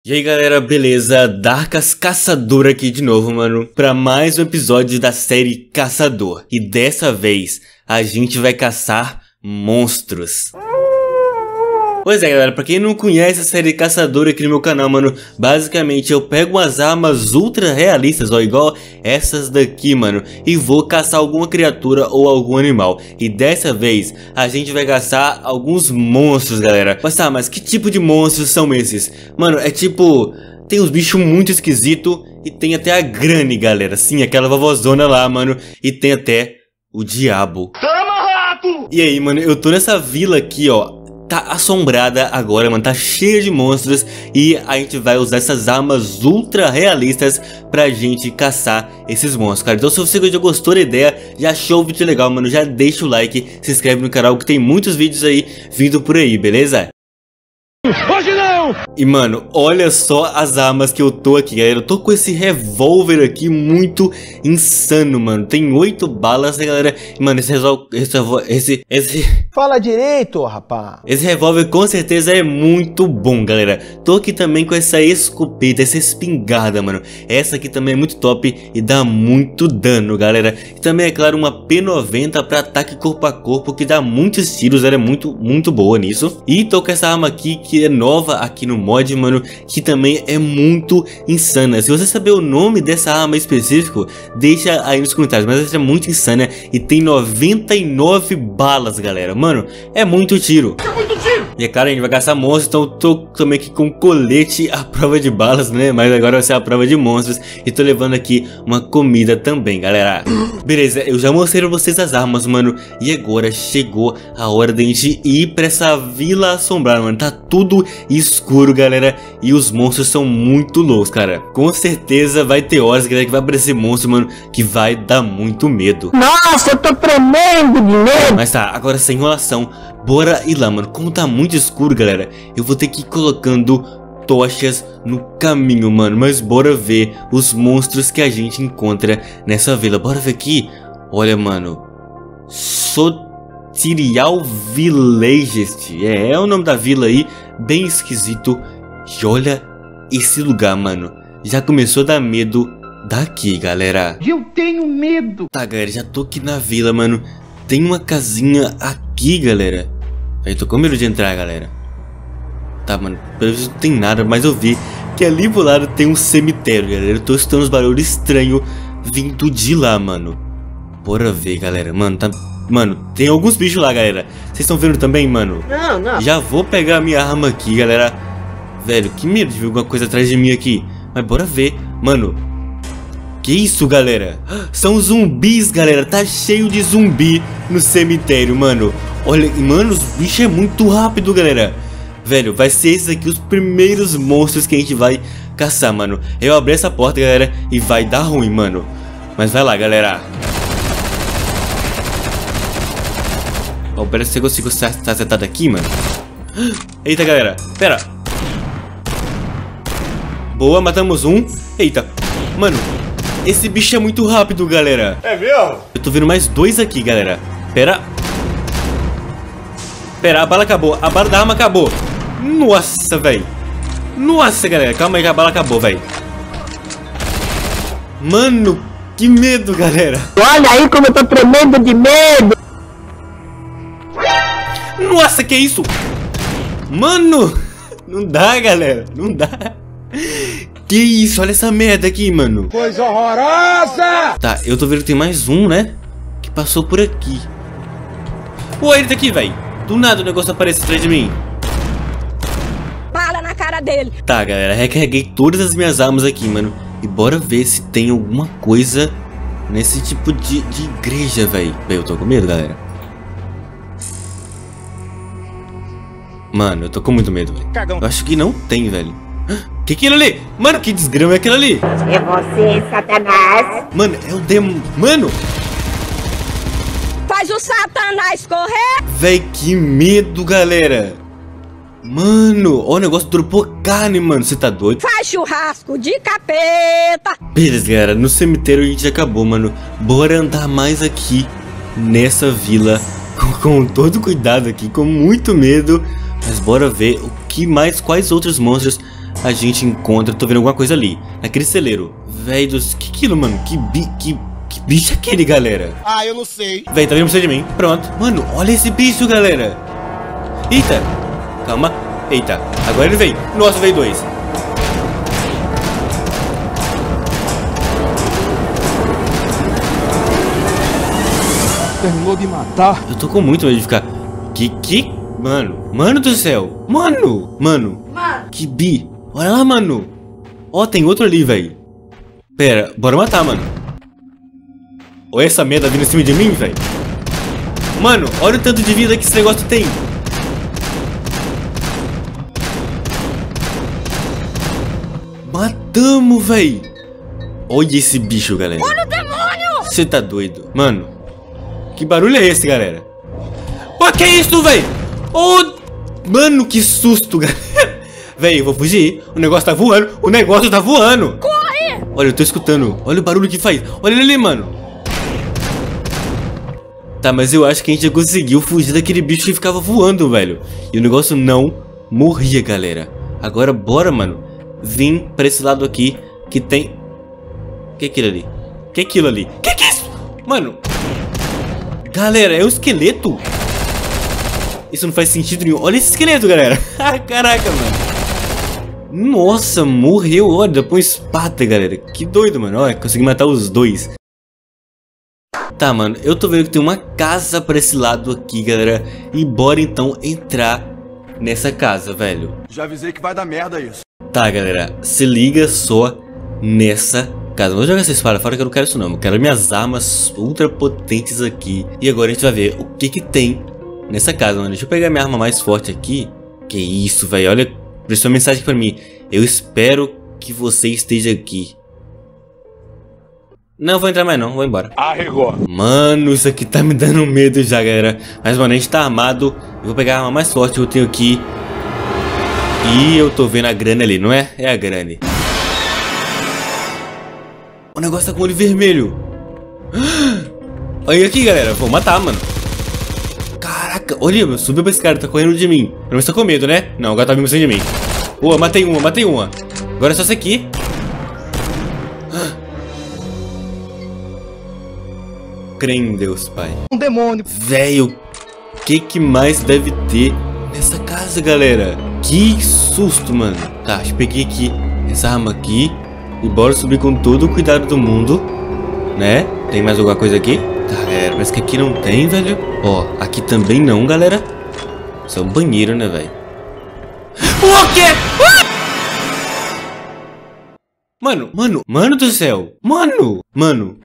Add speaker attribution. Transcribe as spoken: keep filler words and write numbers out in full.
Speaker 1: E aí galera, beleza? Darkas Caçador aqui de novo, mano, pra mais um episódio da série Caçador. E dessa vez, a gente vai caçar monstros. Pois é galera, pra quem não conhece a série Caçador aqui no meu canal, mano, basicamente eu pego umas armas ultra realistas, ó, igual essas daqui, mano, e vou caçar alguma criatura ou algum animal. E dessa vez, a gente vai caçar alguns monstros, galera. Mas tá, mas que tipo de monstros são esses? Mano, é tipo... tem uns bichos muito esquisitos e tem até a Granny, galera. Sim, aquela vovozona lá, mano, e tem até o diabo. Toma, rato! E aí, mano, eu tô nessa vila aqui, ó. Tá assombrada agora, mano, tá cheia de monstros e a gente vai usar essas armas ultra realistas pra gente caçar esses monstros, cara. Então se você já gostou da ideia, já achou o vídeo legal, mano, já deixa o like, se inscreve no canal que tem muitos vídeos aí vindo por aí, beleza? Hoje não! E mano, olha só as armas que eu tô aqui, galera. Eu tô com esse revólver aqui muito insano, mano. Tem oito balas, né, galera? E, mano, esse revólver... Esse, esse, esse... Fala direito, rapaz. Esse revólver com certeza é muito bom, galera. Tô aqui também com essa escopeta, essa espingarda, mano. Essa aqui também é muito top e dá muito dano, galera. E também, é claro, uma P noventa pra ataque corpo a corpo, que dá muitos tiros. Ela é muito, muito boa nisso. E tô com essa arma aqui, que é nova aqui no mod, mano, que também é muito insana. Se você saber o nome dessa arma específico, deixa aí nos comentários, mas essa é muito insana e tem noventa e nove balas, galera. Mano, é muito tiro. É muito tiro. E é claro, a gente vai caçar monstros, então eu tô também aqui com colete à prova de balas, né? Mas agora vai ser a prova de monstros e tô levando aqui uma comida também, galera. Beleza, eu já mostrei pra vocês as armas, mano, e agora chegou a hora de a gente ir pra essa vila assombrada, mano. Tá tudo escuro, galera, e os monstros são muito loucos, cara. Com certeza vai ter horas, galera, que vai aparecer monstro, mano, que vai dar muito medo. Nossa, eu tô tremendo de medo. Mas tá, agora sem enrolação, bora ir lá, mano. Como tá muito escuro, galera, eu vou ter que ir colocando tochas no caminho, mano. Mas bora ver os monstros que a gente encontra nessa vila. Bora ver aqui. Olha, mano, Soterial Villagest, é, é o nome da vila aí, bem esquisito. E olha esse lugar, mano, já começou a dar medo daqui, galera. Eu tenho medo. Tá, galera, já tô aqui na vila, mano. Tem uma casinha aqui, galera. Aí tô com medo de entrar, galera. Tá, mano, pelo menos não tem nada, mas eu vi que ali pro lado tem um cemitério, galera. Eu tô escutando uns barulhos estranhos vindo de lá, mano. Bora ver, galera. Mano, tá... Mano, tem alguns bichos lá, galera. Vocês estão vendo também, mano? Não, não. Já vou pegar a minha arma aqui, galera. Velho, que medo de ver alguma coisa atrás de mim aqui. Mas bora ver, mano. Que isso, galera? São zumbis, galera. Tá cheio de zumbi no cemitério, mano. Olha, mano, os bichos é muito rápido, galera. Velho, vai ser esses aqui os primeiros monstros que a gente vai caçar, mano. Eu abri essa porta, galera, e vai dar ruim, mano. Mas vai lá, galera. Ó, pera, se eu consigo estar acertado aqui, mano. Eita, galera, pera. Boa, matamos um. Eita, mano, esse bicho é muito rápido, galera. É mesmo? Eu tô vendo mais dois aqui, galera. Pera. Pera, a bala acabou. A bala da arma acabou. Nossa, velho. Nossa, galera, calma aí que a bala acabou, velho. Mano, que medo, galera. Olha aí como eu tô tremendo de medo. Nossa, que isso? Mano, não dá, galera. Não dá. Que isso? Olha essa merda aqui, mano. Coisa horrorosa. Tá, eu tô vendo que tem mais um, né? Que passou por aqui. Ué, ele tá aqui, velho. Do nada o negócio aparece atrás de mim. Bala na cara dele. Tá, galera, recarreguei todas as minhas armas aqui, mano. E bora ver se tem alguma coisa nesse tipo de, de igreja, velho. Eu tô com medo, galera. Mano, eu tô com muito medo, velho. Eu acho que não tem, velho. Que que é aquilo ali? Mano, que desgrama é aquilo ali? É você, Satanás. Mano, é o demônio. Mano, faz o Satanás correr. Véi, que medo, galera. Mano, ó, o negócio dropou carne, mano. Você tá doido? Faz churrasco de capeta. Beleza, galera, no cemitério a gente já acabou, mano. Bora andar mais aqui nessa vila com, com todo cuidado aqui, com muito medo. Mas bora ver o que mais, quais outros monstros a gente encontra... Tô vendo alguma coisa ali, naquele celeiro. Véi dos... Que aquilo, mano? Que bi... Que... Que bicho é aquele, galera?
Speaker 2: Ah, eu não sei.
Speaker 1: Véi, tá vindo pra cima de mim. Pronto. Mano, olha esse bicho, galera. Eita. Calma. Eita. Agora ele veio. Nossa, veio dois.
Speaker 2: Terminou de matar.
Speaker 1: Eu tô com muito medo de ficar... Que... Que... Mano. Mano do céu. Mano. Mano.
Speaker 3: Mano.
Speaker 1: Que bi. Olha lá, mano. Ó, tem outro ali, velho. Pera. Bora matar, mano. Olha essa merda vindo em cima de mim, velho. Mano, olha o tanto de vida que esse negócio tem. Matamos, velho. Olha esse bicho, galera.
Speaker 3: Olha o demônio!
Speaker 1: Você tá doido? Mano, que barulho é esse, galera? Pô, que é isso, velho? Oh, mano, que susto, galera. Velho, eu vou fugir. O negócio tá voando. O negócio tá voando.
Speaker 3: Corre!
Speaker 1: Olha, eu tô escutando. Olha o barulho que faz. Olha ele ali, mano. Tá, mas eu acho que a gente já conseguiu fugir daquele bicho que ficava voando, velho. E o negócio não morria, galera. Agora, bora, mano. Vim pra esse lado aqui que tem... Que é aquilo ali? Que é aquilo ali? Que que é isso? Mano. Galera, é um esqueleto? Isso não faz sentido nenhum. Olha esse esqueleto, galera. Caraca, mano. Nossa, morreu. Olha, põe espada, galera. Que doido, mano. Olha, consegui matar os dois. Tá, mano, eu tô vendo que tem uma casa pra esse lado aqui, galera. E bora então entrar nessa casa, velho.
Speaker 2: Já avisei que vai dar merda isso.
Speaker 1: Tá, galera, se liga só nessa casa. Vou jogar essa espada fora que eu não quero isso não. Eu quero minhas armas ultra potentes aqui. E agora a gente vai ver o que que tem nessa casa, mano. Deixa eu pegar minha arma mais forte aqui. Que isso, velho, olha, prestou uma mensagem pra mim. Eu espero que você esteja aqui. Não vou entrar mais não, vou embora.
Speaker 2: Arregou.
Speaker 1: Mano, isso aqui tá me dando medo já, galera. Mas, mano, a gente tá armado. Eu vou pegar a arma mais forte que eu tenho aqui. E eu tô vendo a grana ali, não é? É a grana. O negócio tá com o olho vermelho. Olha aqui, galera. Vou matar, mano. Caraca, olha, subiu pra esse cara, tá correndo de mim. Não está com medo, né? Não, agora tá vindo de mim. Boa, matei uma, matei uma. Agora é só essa aqui. Crê em Deus, pai.
Speaker 2: Um demônio.
Speaker 1: Velho, o que que mais deve ter nessa casa, galera? Que susto, mano. Tá, eu peguei aqui essa arma aqui. E bora subir com todo o cuidado do mundo, né? Tem mais alguma coisa aqui? Tá, galera, parece que aqui não tem, velho. Ó, aqui também não, galera. Isso é um banheiro, né, velho? O quê? Ah! Mano, mano, mano do céu. Mano, mano.